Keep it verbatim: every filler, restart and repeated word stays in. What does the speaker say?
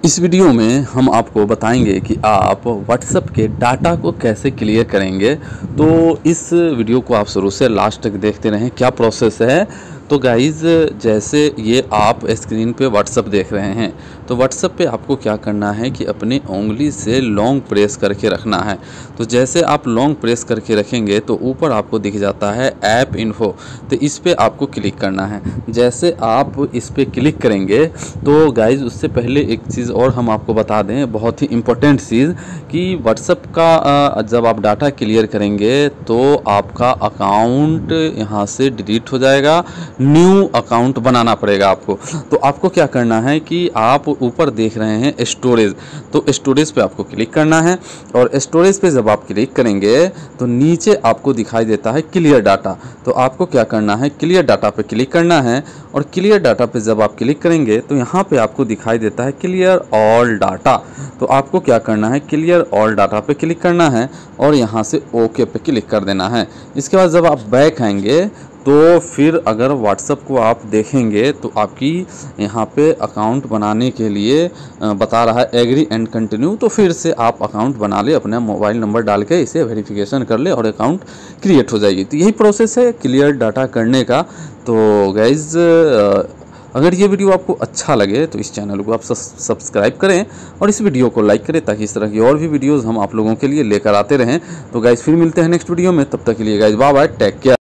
इस वीडियो में हम आपको बताएंगे कि आप व्हाट्सएप के डाटा को कैसे क्लियर करेंगे। तो इस वीडियो को आप शुरू से लास्ट तक देखते रहें, क्या प्रोसेस है। तो गाइज़, जैसे ये आप स्क्रीन पे व्हाट्सएप देख रहे हैं, तो व्हाट्सएप पे आपको क्या करना है कि अपनी उंगली से लॉन्ग प्रेस करके रखना है। तो जैसे आप लॉन्ग प्रेस करके रखेंगे तो ऊपर आपको दिख जाता है ऐप इन्फो, तो इस पे आपको क्लिक करना है। जैसे आप इस पे क्लिक करेंगे तो गाइज़, उससे पहले एक चीज़ और हम आपको बता दें, बहुत ही इम्पोर्टेंट चीज़, कि व्हाट्सएप का जब आप डाटा क्लियर करेंगे तो आपका अकाउंट यहाँ से डिलीट हो जाएगा, न्यू अकाउंट बनाना पड़ेगा आपको। तो आपको क्या करना है कि आप ऊपर देख रहे हैं स्टोरेज, तो स्टोरेज पे आपको क्लिक करना है। और स्टोरेज पे जब आप क्लिक करेंगे तो नीचे आपको दिखाई देता है क्लियर डाटा। तो आपको क्या करना है, क्लियर डाटा पे क्लिक करना है। और क्लियर डाटा पे जब आप क्लिक करेंगे तो यहाँ पे आपको दिखाई देता है क्लियर ऑल डाटा। तो आपको क्या करना है, क्लियर ऑल डाटा पे क्लिक करना है और यहाँ से ओके पे क्लिक कर देना है। इसके बाद जब आप बैक आएंगे तो फिर अगर व्हाट्सएप को आप देखेंगे तो आपकी यहाँ पे अकाउंट बनाने के लिए बता रहा है एग्री एंड कंटिन्यू। तो फिर से आप अकाउंट बना ले, अपना मोबाइल नंबर डाल के इसे वेरिफिकेशन कर ले और अकाउंट क्रिएट हो जाएगी। तो यही प्रोसेस है क्लियर डाटा करने का। तो गाइज़, अगर ये वीडियो आपको अच्छा लगे तो इस चैनल को आप सब्सक्राइब करें और इस वीडियो को लाइक करें, ताकि इस तरह की और भी वीडियोस हम आप लोगों के लिए लेकर आते रहें। तो गाइज़, फिर मिलते हैं नेक्स्ट वीडियो में, तब तक के लिए guys bye bye, take care.